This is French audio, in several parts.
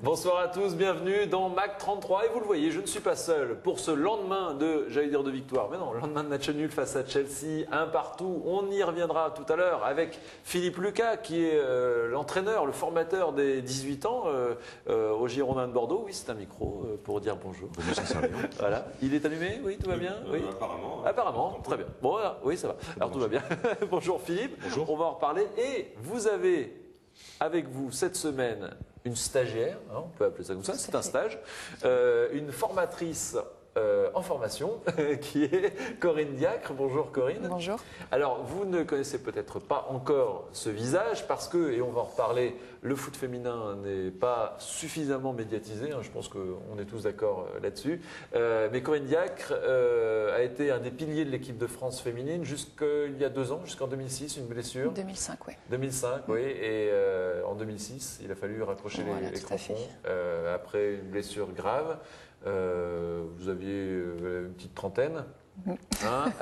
Bonsoir à tous, bienvenue dans MAC 33. Et vous le voyez, je ne suis pas seul pour ce lendemain de victoire, mais non, lendemain de match nul face à Chelsea, un partout. On y reviendra tout à l'heure avec Philippe Lucas, qui est l'entraîneur, le formateur des 18 ans au Girondins de Bordeaux. Oui, c'est un micro pour dire bonjour. Voilà. Il est allumé? Oui, tout va bien? Oui. Apparemment. Apparemment, très bien. Bon, voilà. Oui, ça va. Alors tout va bien. Bonjour Philippe. Bonjour. On va en reparler. Et vous avez avec vous cette semaine une stagiaire, hein, on peut appeler ça comme ça, c'est un stage, une formatrice en formation qui est Corinne Diacre. Bonjour Corinne. Bonjour. Alors vous ne connaissez peut-être pas encore ce visage parce que, et on va en reparler, le foot féminin n'est pas suffisamment médiatisé, hein, je pense qu'on est tous d'accord là-dessus, mais Corinne Diacre a été un des piliers de l'équipe de France féminine jusqu'il y a 2 ans, jusqu'en 2006, une blessure. 2005, oui. 2005, oui, et en 2006, il a fallu raccrocher les crampons après une blessure grave. Vous aviez une petite trentaine. Hein,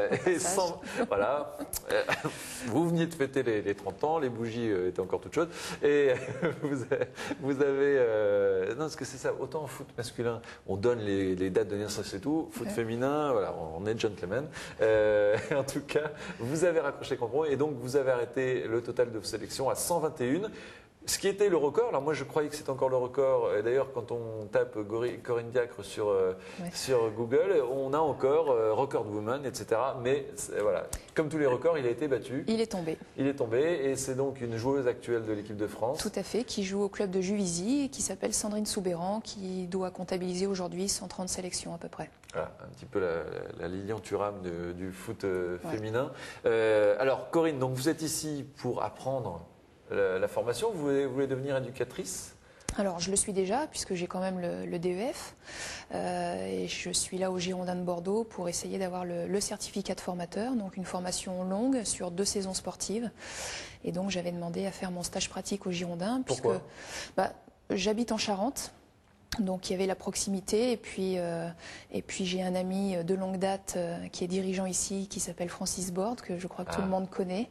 voilà. Vous veniez de fêter les 30 ans, les bougies étaient encore toutes chaudes. Et vous avez. Non, parce que c'est ça, autant en foot masculin, on donne les dates de naissance et tout. Foot féminin, voilà, on est gentlemen. En tout cas, vous avez raccroché les crampons et donc vous avez arrêté le total de vos sélections à 121. Ce qui était le record, alors moi je croyais que c'était encore le record, et d'ailleurs quand on tape Corinne Diacre sur Google, on a encore record woman, etc. Mais voilà, comme tous les records, il a été battu. Il est tombé. Il est tombé et c'est donc une joueuse actuelle de l'équipe de France. Tout à fait, qui joue au club de Juvisy et qui s'appelle Sandrine Soubéran, qui doit comptabiliser aujourd'hui 130 sélections à peu près. Voilà, un petit peu la Lilian Thuram du foot féminin. Alors Corinne, donc vous êtes ici pour apprendre la formation, vous voulez devenir éducatrice? Alors, je le suis déjà, puisque j'ai quand même le DEF. Et je suis là au Girondins de Bordeaux pour essayer d'avoir le certificat de formateur, donc une formation longue sur 2 saisons sportives. Et donc, j'avais demandé à faire mon stage pratique au Girondins. Pourquoi? J'habite en Charente. Donc il y avait la proximité et puis j'ai un ami de longue date qui est dirigeant ici qui s'appelle Francis Borde, que je crois que tout le monde connaît.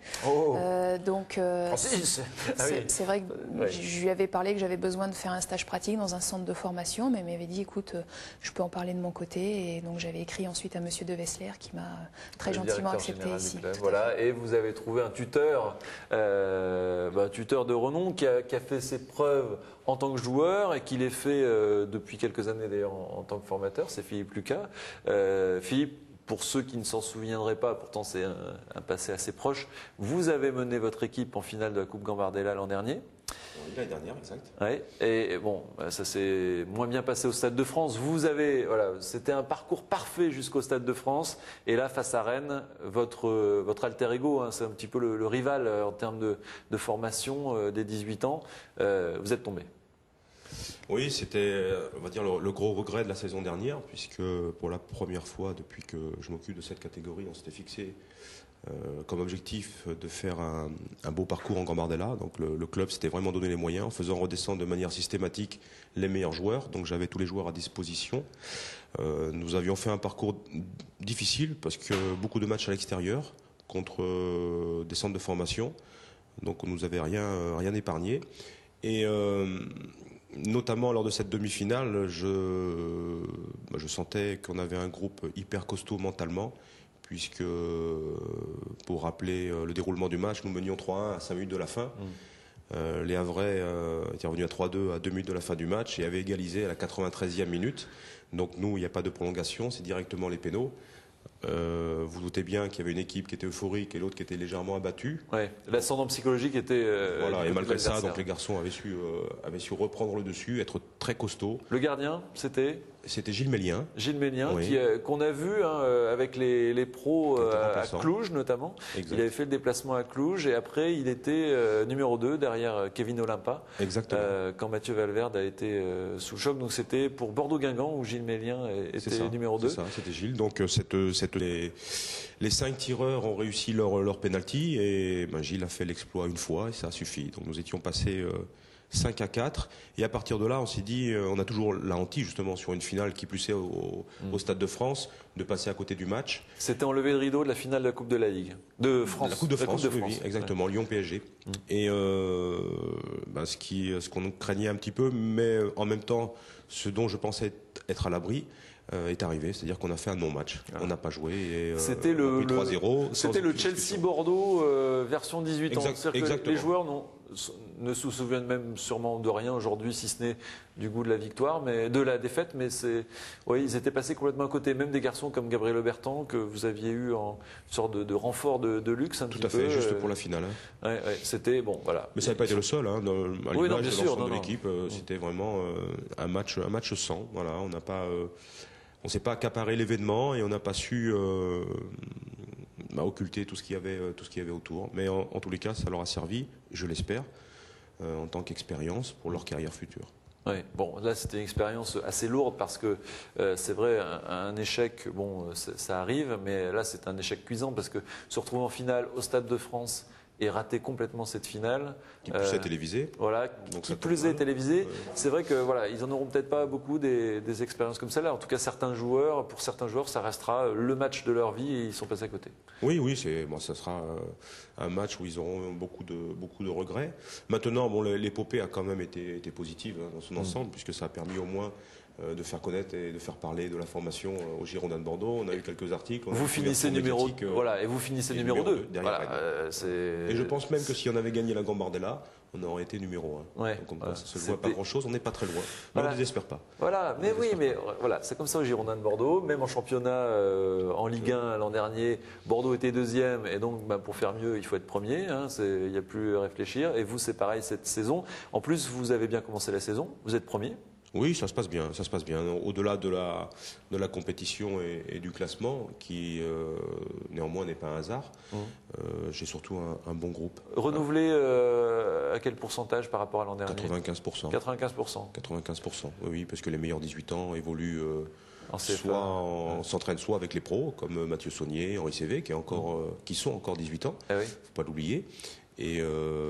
Francis. C'est vrai que je lui avais parlé que j'avais besoin de faire un stage pratique dans un centre de formation, mais il m'avait dit écoute, je peux en parler de mon côté, et donc j'avais écrit ensuite à monsieur De Wessler qui m'a très gentiment accepté ici. Voilà, et vous avez trouvé un tuteur, tuteur de renom qui a fait ses preuves en tant que joueur et qui les fait depuis quelques années d'ailleurs en tant que formateur, c'est Philippe Lucas. Philippe, pour ceux qui ne s'en souviendraient pas, pourtant c'est un passé assez proche, vous avez mené votre équipe en finale de la Coupe Gambardella l'an dernier. L'année dernière, exact. Ouais, et bon, ça s'est moins bien passé au Stade de France. C'était un parcours parfait jusqu'au Stade de France. Et là, face à Rennes, votre alter ego, hein, c'est un petit peu le rival en termes de formation des 18 ans. Vous êtes tombé. Oui, c'était, on va dire, le gros regret de la saison dernière, puisque pour la première fois depuis que je m'occupe de cette catégorie, on s'était fixé comme objectif de faire un beau parcours en Gambardella. Donc le club s'était vraiment donné les moyens en faisant redescendre de manière systématique les meilleurs joueurs. Donc j'avais tous les joueurs à disposition. Nous avions fait un parcours difficile parce que beaucoup de matchs à l'extérieur contre des centres de formation. Donc on nous avait rien épargné. Et notamment lors de cette demi-finale, je sentais qu'on avait un groupe hyper costaud mentalement, puisque, pour rappeler le déroulement du match, nous menions 3-1 à 5 minutes de la fin. Les Havrais étaient revenus à 3-2 à 2 minutes de la fin du match et avaient égalisé à la 93e minute. Donc nous, il n'y a pas de prolongation, c'est directement les pénaux. Vous doutez bien qu'il y avait une équipe qui était euphorique et l'autre qui était légèrement abattue. Ouais, l'ascendant psychologique était. Voilà, et malgré ça, donc les garçons avaient su reprendre le dessus, être très costauds. Le gardien, c'était Gilles Mélien. Gilles Mélien, oui. qu'on a vu avec les pros à Cluj notamment. Exact. Il avait fait le déplacement à Cluj et après il était numéro 2 derrière Kevin Olympa. Exactement. Quand Mathieu Valverde a été sous le choc. Donc c'était pour Bordeaux-Guingamp où Gilles Mélien était numéro 2. C'est ça, c'était Gilles. Donc les 5 tireurs ont réussi leur penalty et Gilles a fait l'exploit une fois et ça a suffi. Donc nous étions passés 5-4. Et à partir de là, on s'est dit, on a toujours la hantise justement sur une finale qui plus est au Stade de France, de passer à côté du match. C'était enlever le rideau de la finale de la Coupe de la Ligue. De France. La Coupe de France, oui, exactement, ouais. Lyon-PSG. Et ce qu'on craignait un petit peu, mais en même temps, ce dont je pensais être à l'abri, est arrivé, c'est-à-dire qu'on a fait un non-match. On n'a pas joué et c'était le 3-0. C'était le Chelsea-Bordeaux version 18 ans. Exactement. Que les joueurs ne se souviennent même sûrement de rien aujourd'hui, si ce n'est du goût de la victoire, mais de la défaite. Mais ils étaient passés complètement à côté. Même des garçons comme Gabriel Obertan, que vous aviez eu en sorte de renfort de luxe. Tout à fait, juste pour la finale. Ouais, c'était bon, voilà. Mais ça n'avait pas été le seul. Hein, à l'image de l'ensemble de l'équipe, c'était vraiment un match sans. Voilà, on n'a pas. On ne s'est pas accaparé l'événement et on n'a pas su occulter tout ce qu'il y avait autour. Mais en tous les cas, ça leur a servi, je l'espère, en tant qu'expérience pour leur carrière future. Oui, bon, là c'était une expérience assez lourde parce que c'est vrai, un échec, bon, ça arrive, mais là c'est un échec cuisant parce que se retrouver en finale au Stade de France et rater complètement cette finale. Qui plus est télévisée. Voilà, donc qui plus est télévisée. C'est vrai que voilà, ils en auront peut-être pas beaucoup des expériences comme celle-là. En tout cas, pour certains joueurs, ça restera le match de leur vie et ils sont passés à côté. Oui, ça sera un match où ils auront beaucoup de regrets. Maintenant, l'épopée a quand même été positive dans son ensemble, puisque ça a permis au moins de faire connaître et de faire parler de la formation aux Girondins de Bordeaux. On a eu quelques articles. Vous finissez numéro 2. Voilà, et vous finissez numéro 2. Derrière. Et je pense même que si on avait gagné la Gambardella, on aurait été numéro 1. Ouais, donc ça se voit pas grand-chose, on n'est pas très loin. Mais on ne désespère pas. Voilà, mais voilà, c'est comme ça aux Girondins de Bordeaux. Même en championnat, en Ligue 1 l'an dernier, Bordeaux était deuxième. Et donc, pour faire mieux, il faut être premier. Il n'y a plus à réfléchir. Et vous, c'est pareil cette saison. En plus, vous avez bien commencé la saison. Vous êtes premier. Oui, ça se passe bien. Au-delà de la compétition et du classement, qui néanmoins n'est pas un hasard, j'ai surtout un bon groupe. Renouvelé à quel pourcentage par rapport à l'an dernier ? 95%. 95%. 95%, oui, parce que les meilleurs 18 ans évoluent en s'entraînent soit avec les pros, comme Mathieu Saunier, Henri Cévé, qui sont encore 18 ans, il ne faut pas l'oublier. Et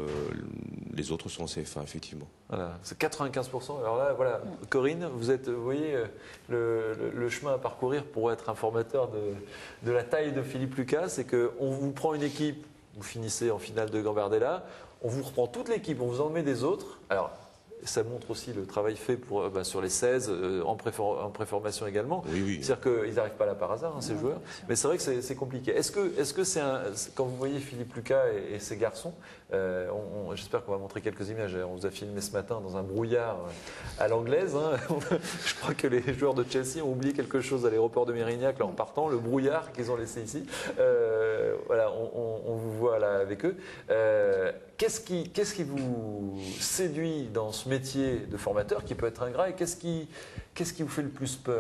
les autres sont en CFA, effectivement. Voilà, c'est 95%. Alors là, voilà, Corinne, vous voyez le chemin à parcourir pour être un formateur de la taille de Philippe Lucas, c'est qu'on vous prend une équipe, vous finissez en finale de Gambardella, on vous reprend toute l'équipe, on vous en met des autres. Alors, ça montre aussi le travail fait sur les 16, en préformation également. Oui. C'est-à-dire qu'ils n'arrivent pas là par hasard, ces joueurs. Mais c'est vrai que c'est compliqué. Est-ce que c'est quand vous voyez Philippe Lucas et ses garçons, j'espère qu'on va montrer quelques images. On vous a filmé ce matin dans un brouillard à l'anglaise. Je crois que les joueurs de Chelsea ont oublié quelque chose à l'aéroport de Mérignac en partant, le brouillard qu'ils ont laissé ici. Voilà, on vous voit là avec eux. Qu'est-ce qui vous séduit dans ce métier de formateur qui peut être ingrat et qu'est-ce qui vous fait le plus peur ?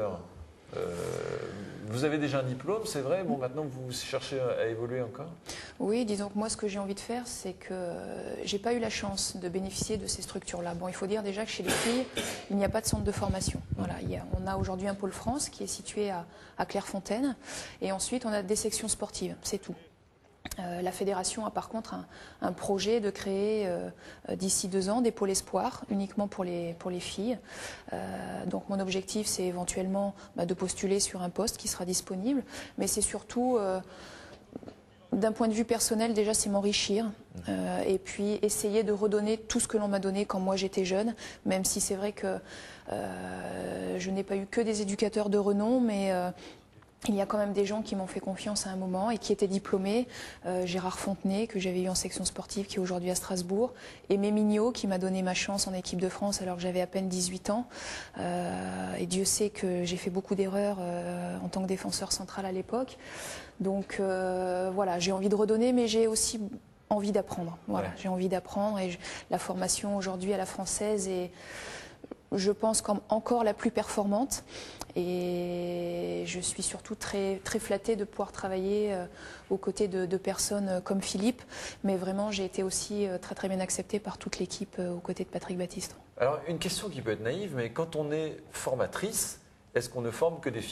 Vous avez déjà un diplôme, c'est vrai. Bon, maintenant vous cherchez à évoluer encore. Oui, disons que moi, ce que j'ai envie de faire, c'est que j'ai pas eu la chance de bénéficier de ces structures-là. Bon, il faut dire déjà que chez les filles, il n'y a pas de centre de formation. Voilà, on a aujourd'hui un pôle France qui est situé à Clairefontaine, et ensuite on a des sections sportives. C'est tout. La fédération a par contre un projet de créer d'ici 2 ans des pôles espoirs uniquement pour les filles. Donc mon objectif c'est éventuellement de postuler sur un poste qui sera disponible, mais c'est surtout d'un point de vue personnel déjà c'est m'enrichir et puis essayer de redonner tout ce que l'on m'a donné quand moi j'étais jeune, même si c'est vrai que je n'ai pas eu que des éducateurs de renom, mais il y a quand même des gens qui m'ont fait confiance à un moment et qui étaient diplômés. Gérard Fontenay, que j'avais eu en section sportive, qui est aujourd'hui à Strasbourg. Aimé Mignot, qui m'a donné ma chance en équipe de France alors que j'avais à peine 18 ans. Et Dieu sait que j'ai fait beaucoup d'erreurs en tant que défenseur central à l'époque. Donc voilà, j'ai envie de redonner, mais j'ai aussi envie d'apprendre. Voilà, j'ai envie d'apprendre. Et la formation aujourd'hui à la française est, je pense, comme encore la plus performante. Et je suis surtout très, très flattée de pouvoir travailler aux côtés de personnes comme Philippe. Mais vraiment, j'ai été aussi très, très bien acceptée par toute l'équipe aux côtés de Patrick Battiston. Alors, une question qui peut être naïve, mais quand on est formatrice, est-ce qu'on ne forme que des filles ?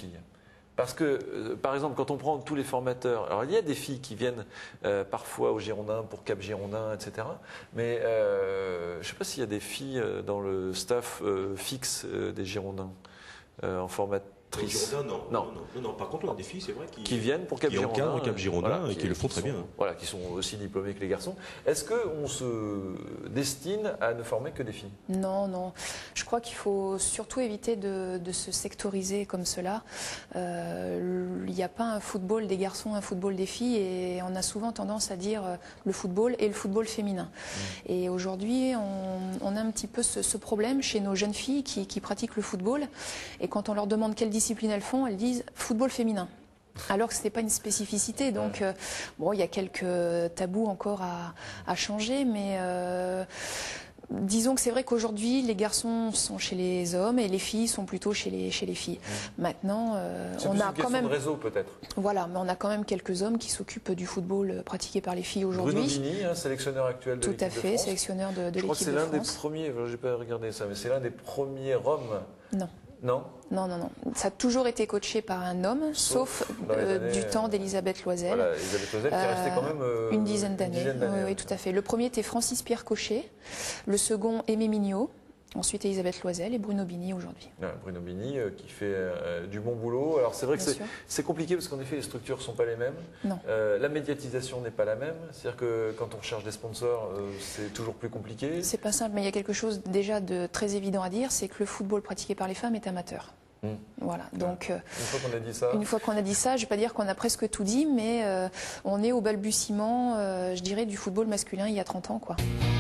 Parce que, par exemple, quand on prend tous les formateurs, alors il y a des filles qui viennent parfois au Girondin pour Cap Girondin, etc. Mais je ne sais pas s'il y a des filles dans le staff fixe des Girondins en formatrice. Girondin, non. Par contre, on a des filles, c'est vrai, qui viennent pour Cap Girondin. Qui encadrent Cap Girondin et qui le font très bien. Voilà, qui sont aussi diplômés que les garçons. Est-ce qu'on se destine à ne former que des filles? Non. Je crois qu'il faut surtout éviter de se sectoriser comme cela. Il n'y a pas un football des garçons, un football des filles, et on a souvent tendance à dire le football et le football féminin. Et aujourd'hui, on a un petit peu ce problème chez nos jeunes filles qui pratiquent le football, et quand on leur demande quelle discipline elles font, elles disent football féminin. Alors que ce n'est pas une spécificité. Donc, il y a quelques tabous encore à changer, mais disons que c'est vrai qu'aujourd'hui, les garçons sont chez les hommes et les filles sont plutôt chez les filles. Maintenant, on a quand même de réseau peut-être. Voilà, mais on a quand même quelques hommes qui s'occupent du football pratiqué par les filles aujourd'hui. Bruno Bini, sélectionneur actuel de l'équipe de France. Tout à fait, sélectionneur de l'équipe de France. Je crois que c'est l'un des premiers, je n'ai pas regardé ça, mais c'est l'un des premiers hommes. Non. Non. Ça a toujours été coaché par un homme, sauf du temps d'Elisabeth Loisel. Voilà, Elisabeth Loisel qui est restée quand même une dizaine d'années. Oui, tout à fait. Le premier était Francis Pierre Cochet, le second Aimé Mignot, ensuite Elisabeth Loisel et Bruno Bini aujourd'hui. Bruno Bini qui fait du bon boulot. Alors c'est vrai que c'est compliqué parce qu'en effet les structures ne sont pas les mêmes. Non. La médiatisation n'est pas la même. C'est-à-dire que quand on recherche des sponsors, c'est toujours plus compliqué. C'est pas simple, mais il y a quelque chose déjà de très évident à dire, c'est que le football pratiqué par les femmes est amateur. Voilà, donc une fois qu'on a dit ça, je ne vais pas dire qu'on a presque tout dit, mais on est au balbutiement, je dirais, du football masculin il y a 30 ans, quoi.